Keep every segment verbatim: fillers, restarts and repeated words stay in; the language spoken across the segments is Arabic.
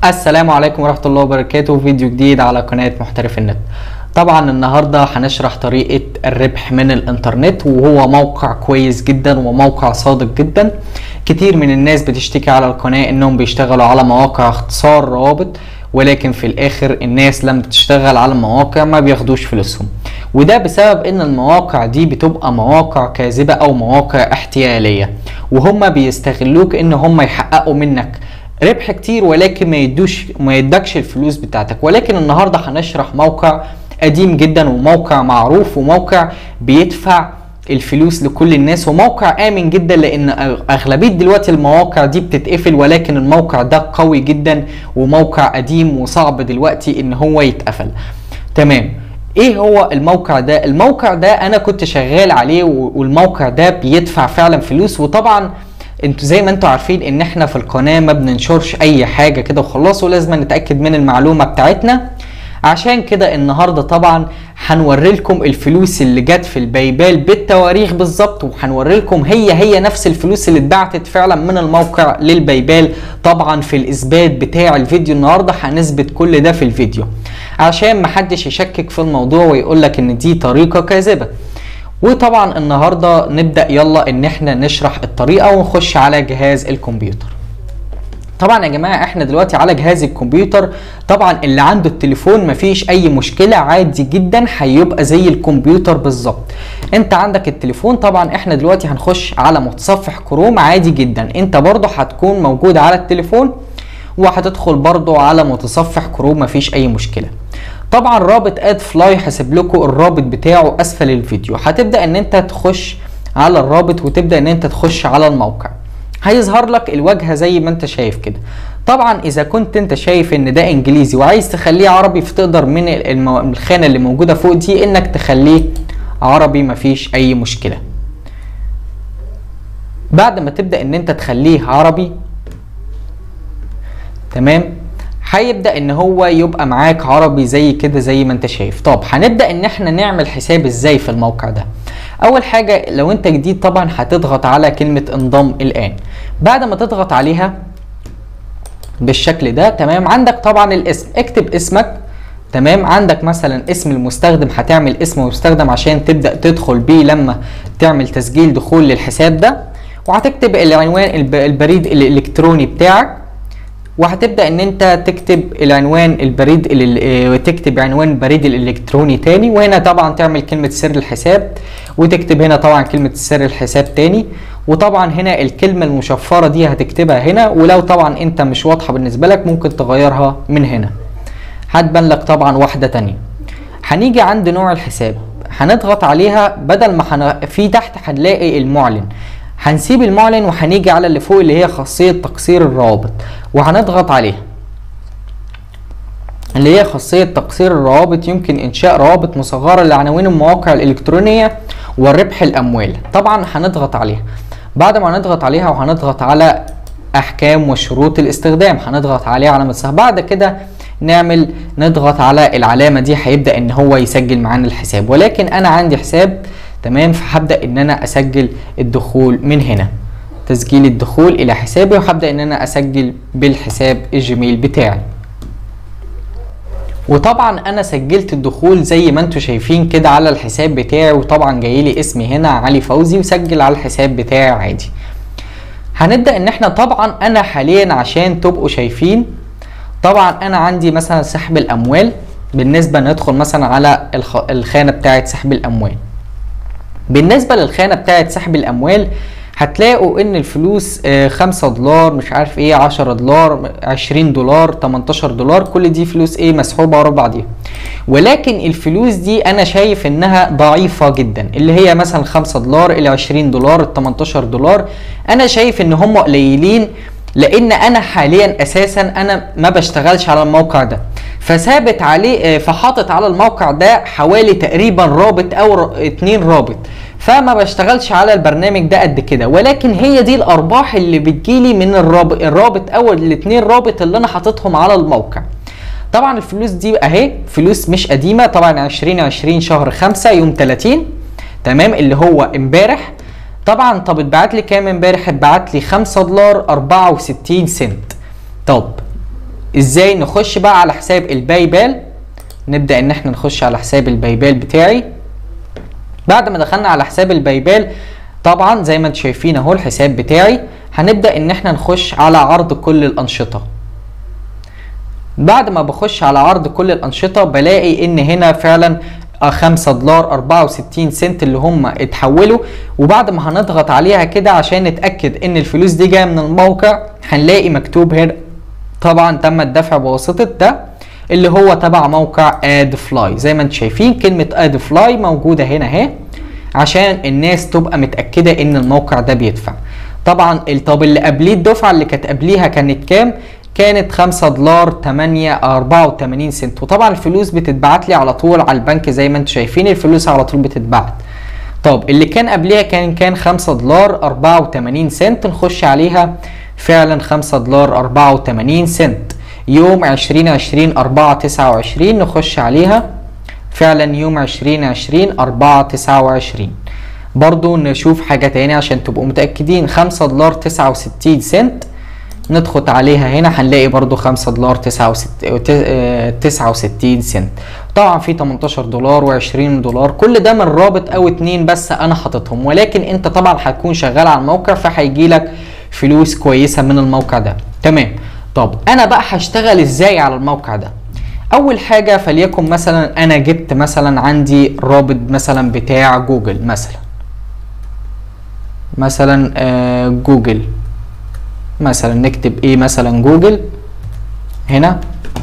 السلام عليكم ورحمة الله وبركاته. فيديو جديد على قناة محترف النت. طبعا النهاردة هنشرح طريقة الربح من الانترنت، وهو موقع كويس جدا وموقع صادق جدا. كتير من الناس بتشتكي على القناة انهم بيشتغلوا على مواقع اختصار روابط، ولكن في الاخر الناس لما بتشتغل على المواقع ما بياخدوش فلوسهم، وده بسبب ان المواقع دي بتبقى مواقع كاذبة او مواقع احتيالية، وهم بيستغلوك ان هم يحققوا منك ربح كتير ولكن ما يدوش ما يدكش الفلوس بتاعتك. ولكن النهارده هنشرح موقع قديم جدا وموقع معروف وموقع بيدفع الفلوس لكل الناس وموقع امن جدا، لان اغلبيه دلوقتي المواقع دي بتتقفل، ولكن الموقع ده قوي جدا وموقع قديم وصعب دلوقتي ان هو يتقفل. تمام، ايه هو الموقع ده؟ الموقع ده انا كنت شغال عليه والموقع ده بيدفع فعلا فلوس. وطبعا انتوا زي ما انتوا عارفين ان احنا في القناة ما بننشرش اي حاجة كده وخلاص، ولازم نتأكد من المعلومة بتاعتنا. عشان كده النهاردة طبعا هنوري لكم الفلوس اللي جت في البايبال بالتواريخ بالظبط، وهنوري لكم هي هي نفس الفلوس اللي اتبعتت فعلا من الموقع للبايبال. طبعا في الاثبات بتاع الفيديو النهاردة هنثبت كل ده في الفيديو عشان محدش يشكك في الموضوع ويقول لك ان دي طريقة كاذبة. وطبعا النهارده نبدا يلا ان احنا نشرح الطريقه ونخش على جهاز الكمبيوتر. طبعا يا جماعه احنا دلوقتي على جهاز الكمبيوتر. طبعا اللي عنده التليفون مفيش اي مشكله، عادي جدا هيبقى زي الكمبيوتر بالظبط. انت عندك التليفون، طبعا احنا دلوقتي هنخش على متصفح كروم عادي جدا. انت برضه هتكون موجود على التليفون وهتدخل برضه على متصفح كروم مفيش اي مشكله. طبعا رابط اد فلاي هسيب لكم الرابط بتاعه اسفل الفيديو. هتبدا ان انت تخش على الرابط وتبدا ان انت تخش على الموقع. هيظهر لك الواجهه زي ما انت شايف كده. طبعا اذا كنت انت شايف ان ده انجليزي وعايز تخليه عربي، فتقدر من الخانه اللي موجوده فوق دي انك تخليه عربي مفيش اي مشكله. بعد ما تبدا ان انت تخليه عربي تمام، هيبدأ ان هو يبقى معاك عربي زي كده زي ما انت شايف. طب هنبدأ ان احنا نعمل حساب ازاي في الموقع ده. اول حاجة لو انت جديد طبعا هتضغط على كلمة انضم الان. بعد ما تضغط عليها بالشكل ده تمام، عندك طبعا الاسم، اكتب اسمك. تمام، عندك مثلا اسم المستخدم، هتعمل اسم مستخدم عشان تبدأ تدخل بيه لما تعمل تسجيل دخول للحساب ده. وهتكتب العنوان البريد الالكتروني بتاعك، وهتبدا ان انت تكتب العنوان البريد اللي تكتب عنوان البريد الالكتروني تاني، وهنا طبعا تعمل كلمه سر الحساب وتكتب هنا طبعا كلمه سر الحساب تاني. وطبعا هنا الكلمه المشفره دي هتكتبها هنا، ولو طبعا انت مش واضحه بالنسبه لك ممكن تغيرها من هنا، هتبان لك طبعا واحده تانيه. هنيجي عند نوع الحساب هنضغط عليها، بدل ما حن... في تحت هنلاقي المعلن، هنسيب المعلن وهنيجي على اللي فوق اللي هي خاصية تقصير الروابط وهنضغط عليها، اللي هي خاصية تقصير الروابط. يمكن إنشاء روابط مصغرة لعناوين المواقع الإلكترونية والربح الأموال. طبعا هنضغط عليها. بعد ما هنضغط عليها وهنضغط على أحكام وشروط الاستخدام، هنضغط عليها علامة صح. بعد كده نعمل نضغط على العلامة دي، هيبدأ إن هو يسجل معانا الحساب. ولكن أنا عندي حساب تمام، فهبدا ان انا اسجل الدخول من هنا، تسجيل الدخول الى حسابي، وهبدا ان انا اسجل بالحساب الجيميل بتاعي. وطبعا انا سجلت الدخول زي ما انتم شايفين كده على الحساب بتاعي، وطبعا جاي لي اسمي هنا علي فوزي وسجل على الحساب بتاعي عادي. هنبدا ان احنا طبعا انا حاليا عشان تبقوا شايفين، طبعا انا عندي مثلا سحب الاموال. بالنسبه ندخل مثلا على الخانه بتاعه سحب الاموال. بالنسبة للخانة بتاعت سحب الأموال هتلاقوا إن الفلوس خمسة دولار، مش عارف إيه، عشرة دولار، عشرين دولار، تمنتاشر دولار، كل دي فلوس إيه مسحوبة ورا بعضيها. ولكن الفلوس دي أنا شايف إنها ضعيفة جدا، اللي هي مثلا خمسة دولار، ال عشرين دولار، ال تمنتاشر دولار، أنا شايف إن هم قليلين، لأن أنا حاليا أساسا أنا ما بشتغلش على الموقع ده، فثابت عليه، فحاطط على الموقع ده حوالي تقريبا رابط او اتنين رابط، فما بشتغلش على البرنامج ده قد كده. ولكن هي دي الارباح اللي بتجيلي من الرابط الرابط او الاتنين رابط اللي انا حاططهم على الموقع. طبعا الفلوس دي اهي فلوس مش قديمه، طبعا عشرين عشرين شهر خمسة يوم تلاتين تمام، اللي هو امبارح. طبعا طب اتبعت لي كام امبارح؟ اتبعت لي خمسة دولار اربعة وستين سنت. طب ازاي نخش بقى على حساب الباي بال. نبدأ ان احنا نخش على حساب الباي بال بتاعي. بعد ما دخلنا على حساب الباي بال طبعا زي ما انتم شايفين اهو الحساب بتاعي، هنبدأ ان احنا نخش على عرض كل الانشطة. بعد ما بخش على عرض كل الانشطة بلاقي ان هنا فعلا خمسة دولار اربعة وستين سنت اللي هم اتحولوا. وبعد ما هنضغط عليها كده عشان نتأكد ان الفلوس دي جاية من الموقع، هنلاقي مكتوب هنا طبعا تم الدفع بواسطة ده اللي هو تبع موقع اد فلاي. زي ما انتم شايفين كلمة اد فلاي موجودة هنا اهي عشان الناس تبقى متأكدة ان الموقع ده بيدفع. طبعا طب اللي قبليه الدفعة اللي كانت قبليها كانت كام؟ كانت خمسة دولار تمانية اربعة وتمانين سنت. وطبعا الفلوس بتتبعت لي على طول على البنك زي ما انتم شايفين الفلوس على طول بتتبعت. طب اللي كان قبليها كان كان خمسة دولار اربعة وتمانين سنت، نخش عليها فعلا خمسة دولار اربعة وتمانين سنت يوم عشرين عشرين اربعة تسعة وعشرين، نخش عليها فعلا يوم عشرين عشرين اربعة تسعة وعشرين. برضو نشوف حاجة تاني عشان تبقوا متأكدين، خمسة دولار تسعة وستين سنت ندخل عليها هنا هنلاقي برضو خمسة دولار تسعة وستين سنت. طبعا في تمنتاشر دولار وعشرين دولار، كل ده من رابط او اتنين بس انا حاططهم، ولكن انت طبعا هتكون شغال على الموقع فهيجي لك فلوس كويسة من الموقع ده. تمام. طب انا بقى هشتغل ازاي على الموقع ده؟ اول حاجة فليكن مثلا انا جبت مثلا عندي رابط مثلا بتاع جوجل مثلا مثلا آه جوجل مثلا، نكتب ايه مثلا جوجل هنا.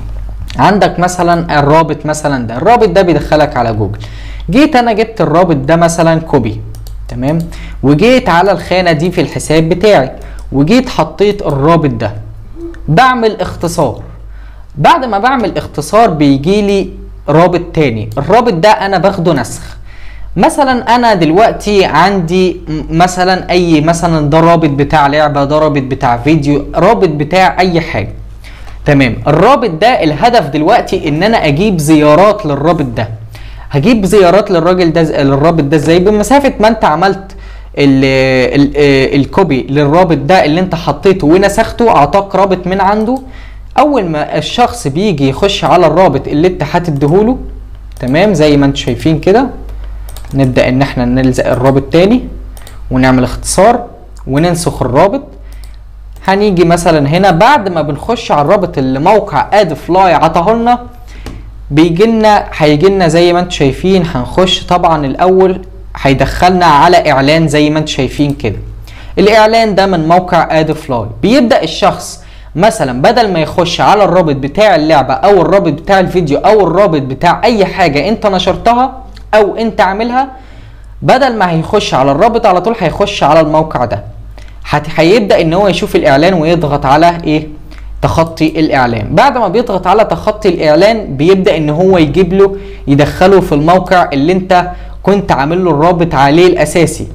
عندك مثلا الرابط مثلا ده، الرابط ده بيدخلك على جوجل. جيت انا جبت الرابط ده مثلا كوبي، تمام، وجيت على الخانة دي في الحساب بتاعي وجيت حطيت الرابط ده، بعمل اختصار. بعد ما بعمل اختصار بيجي لي رابط تاني، الرابط ده انا باخده نسخ. مثلا انا دلوقتي عندي مثلا اي مثلا ده رابط بتاع لعبة، ده رابط بتاع فيديو، رابط بتاع اي حاجة، تمام. الرابط ده الهدف دلوقتي ان انا اجيب زيارات للرابط ده. هجيب زيارات للراجل ده للرابط ده ازاي؟ بمسافة ما انت عملت ال ال الكوبي للرابط ده اللي انت حطيته ونسخته، اعطاك رابط من عنده. اول ما الشخص بيجي يخش على الرابط اللي انت هتديهوله، تمام، زي ما انتم شايفين كده، نبدأ ان احنا نلزق الرابط تاني ونعمل اختصار وننسخ الرابط. هنيجي مثلا هنا بعد ما بنخش على الرابط اللي موقع اد فلاي عطاهولنا، بيجي لنا هيجي لنا زي ما انتم شايفين. هنخش طبعا الاول هيدخلنا على اعلان زي ما انتم شايفين كده. الاعلان ده من موقع اد فلاي. بيبدأ الشخص مثلا بدل ما يخش على الرابط بتاع اللعبة او الرابط بتاع الفيديو او الرابط بتاع اي حاجة انت نشرتها او انت عاملها، بدل ما هيخش على الرابط على طول هيخش على الموقع ده. هيبدأ ان هو يشوف الاعلان ويضغط على ايه؟ تخطي الاعلان. بعد ما بيضغط على تخطي الاعلان بيبدأ ان هو يجيب له يدخله في الموقع اللي انت كنت عامل له الرابط عليه الاساسي.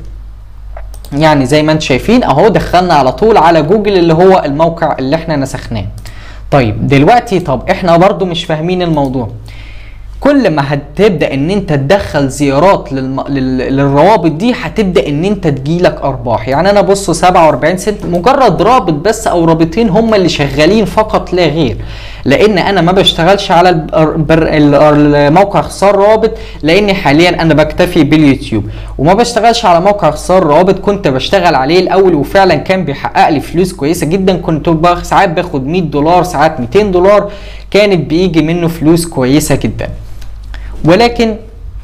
يعني زي ما انتم شايفين اهو دخلنا على طول على جوجل اللي هو الموقع اللي احنا نسخناه. طيب دلوقتي طب احنا برضو مش فاهمين الموضوع. كل ما هتبدأ ان انت تدخل زيارات للم... لل... للروابط دي هتبدأ ان انت تجيلك ارباح. يعني انا بصوا سبعة واربعين سنت مجرد رابط بس او رابطين هم اللي شغالين فقط لا غير، لان انا ما بشتغلش على البر... الموقع اختصار روابط، لاني حاليا انا بكتفي باليوتيوب، وما بشتغلش على موقع اختصار روابط. كنت بشتغل عليه الاول وفعلا كان بيحقق لي فلوس كويسة جدا. كنت بخ... ساعات باخد مية دولار، ساعات ميتين دولار، كانت بيجي منه فلوس كويسة جدا. ولكن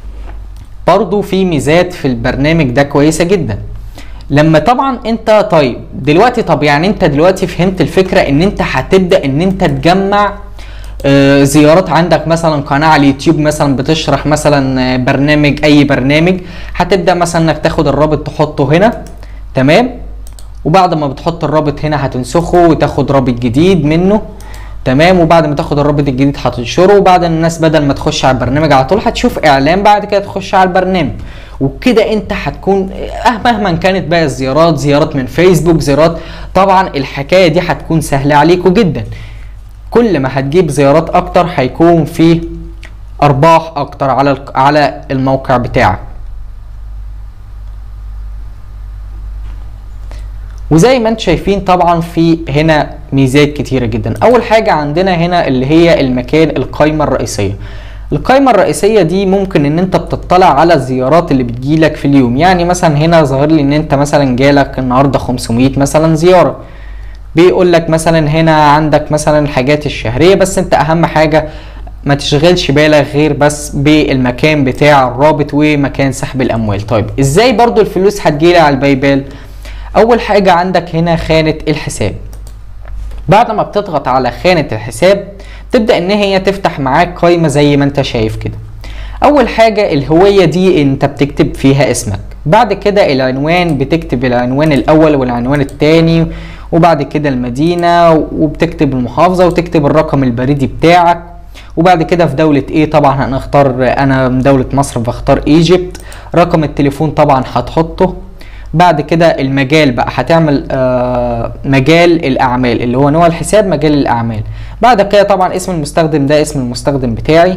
برضو في ميزات في البرنامج ده كويسة جدا. لما طبعا انت طيب دلوقتي طب يعني انت دلوقتي فهمت الفكرة ان انت هتبدأ ان انت تجمع آه زيارات. عندك مثلا قناة على اليوتيوب مثلا بتشرح مثلا برنامج، اي برنامج، هتبدأ مثلا انك تاخد الرابط تحطه هنا، تمام، وبعد ما بتحط الرابط هنا هتنسخه وتاخد رابط جديد منه، تمام، وبعد ما تاخد الرابط الجديد هتنشره، وبعد الناس بدل ما تخش على البرنامج على طول هتشوف اعلان، بعد كده تخش على البرنامج. وبكده انت هتكون مهما كانت بقى الزيارات، زيارات من فيسبوك، زيارات، طبعا الحكايه دي هتكون سهله عليكم جدا. كل ما هتجيب زيارات اكتر هيكون في ارباح اكتر على على الموقع بتاعك. وزي ما انتم شايفين طبعا في هنا ميزات كتيرة جدا. اول حاجة عندنا هنا اللي هي المكان القائمة الرئيسية. القائمة الرئيسية دي ممكن ان انت بتطلع على الزيارات اللي بتجيلك في اليوم. يعني مثلا هنا ظاهر لي ان انت مثلا جالك النهاردة خمسمية مثلا زيارة، بيقول لك مثلا هنا عندك مثلا الحاجات الشهرية، بس انت اهم حاجة ما تشغلش بالك غير بس بالمكان بتاع الرابط ومكان سحب الاموال. طيب ازاي برضو الفلوس هتجيلي على الباي بال؟ اول حاجة عندك هنا خانة الحساب. بعد ما بتضغط على خانة الحساب تبدأ ان هي تفتح معاك قائمة زي ما انت شايف كده. اول حاجة الهوية دي انت بتكتب فيها اسمك، بعد كده العنوان بتكتب العنوان الاول والعنوان الثاني، وبعد كده المدينة، وبتكتب المحافظة، وتكتب الرقم البريدي بتاعك، وبعد كده في دولة ايه طبعا هنختار، انا من دولة مصر بختار ايجيبت. رقم التليفون طبعا هتحطه. بعد كده المجال بقى هتعمل آه مجال الاعمال اللي هو نوع الحساب مجال الاعمال. بعد كده طبعا اسم المستخدم ده اسم المستخدم بتاعي.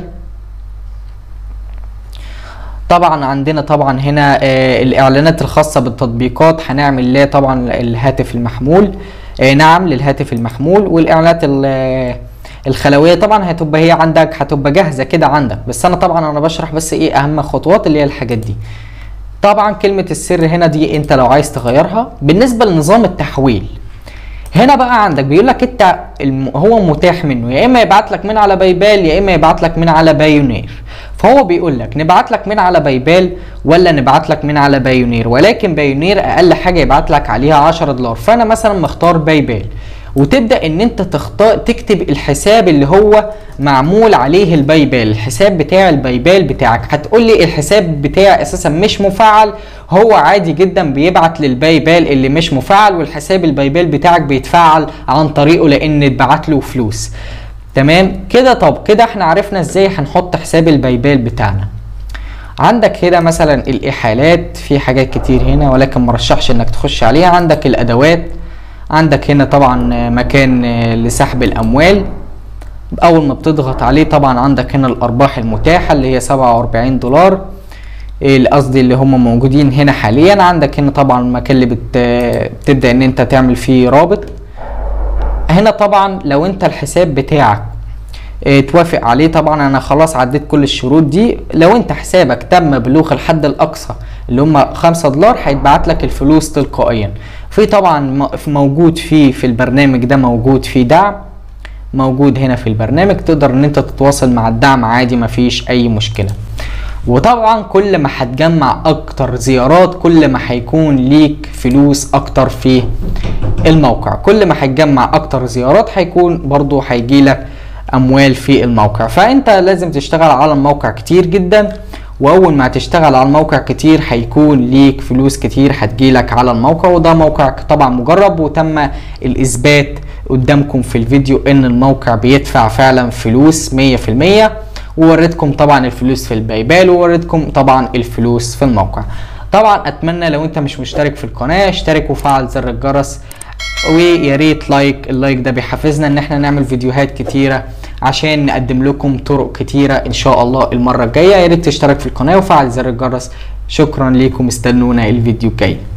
طبعا عندنا طبعا هنا آه الاعلانات الخاصة بالتطبيقات هنعمل لها طبعا الهاتف المحمول، آه نعم للهاتف المحمول. والاعلانات الخلوية طبعا هتبقى هي عندك، هتبقى جاهزة كده عندك، بس انا طبعا انا بشرح بس ايه اهم خطوات اللي هي الحاجات دي. طبعا كلمة السر هنا دي انت لو عايز تغيرها. بالنسبة لنظام التحويل هنا بقى عندك بيقول لك انت هو متاح منه يا اما يبعت لك من على باي بال يا اما يبعت لك من على بايونير. فهو بيقول لك نبعت لك من على باي بال ولا نبعت لك من على بايونير، ولكن بايونير اقل حاجة يبعت لك عليها عشرة دولار. فانا مثلا مختار باي بال، وتبدأ ان انت تختار تكتب الحساب اللي هو معمول عليه الباي بال، الحساب بتاع الباي بال بتاعك. هتقول لي الحساب بتاعي اساسا مش مفعل، هو عادي جدا بيبعت للباي بال اللي مش مفعل، والحساب الباي بال بتاعك بيتفعل عن طريقه لان اتبعت له فلوس. تمام كده. طب كده احنا عرفنا ازاي هنحط حساب الباي بال بتاعنا. عندك هنا مثلا الاحالات، في حاجات كتير هنا ولكن مرشحش انك تخش عليها. عندك الادوات، عندك هنا طبعا مكان لسحب الاموال. اول ما بتضغط عليه طبعا عندك هنا الارباح المتاحه اللي هي سبعة واربعين دولار، قصدي اللي هم موجودين هنا حاليا. عندك هنا طبعا المكان اللي بت... بتبدا ان انت تعمل فيه رابط. هنا طبعا لو انت الحساب بتاعك اه توافق عليه، طبعا انا خلاص عديت كل الشروط دي. لو انت حسابك تم بلوغ الحد الاقصى اللي هم خمسة دولار هيتبعت لك الفلوس تلقائيا. في طبعا موجود في في البرنامج ده موجود في دعم، موجود هنا في البرنامج تقدر ان انت تتواصل مع الدعم عادي مفيش اي مشكلة. وطبعا كل ما هتجمع اكتر زيارات كل ما هيكون ليك فلوس اكتر في الموقع، كل ما هتجمع اكتر زيارات هيكون برضو هيجيلك اموال في الموقع. فانت لازم تشتغل على الموقع كتير جدا، واول ما هتشتغل على الموقع كتير هيكون ليك فلوس كتير هتجيلك على الموقع. وده موقع طبعا مجرب وتم الاثبات قدامكم في الفيديو ان الموقع بيدفع فعلا فلوس مية في المية، ووريتكم طبعا الفلوس في الباي بال ووريتكم طبعا الفلوس في الموقع. طبعا اتمنى لو انت مش مشترك في القناة اشترك وفعل زر الجرس، ويا ريت لايك، اللايك ده بيحفزنا ان احنا نعمل فيديوهات كتيرة عشان نقدم لكم طرق كتيرة ان شاء الله المرة الجاية. يا ريت تشترك في القناة وفعل زر الجرس. شكرا ليكم، استنونا الفيديو الجاي.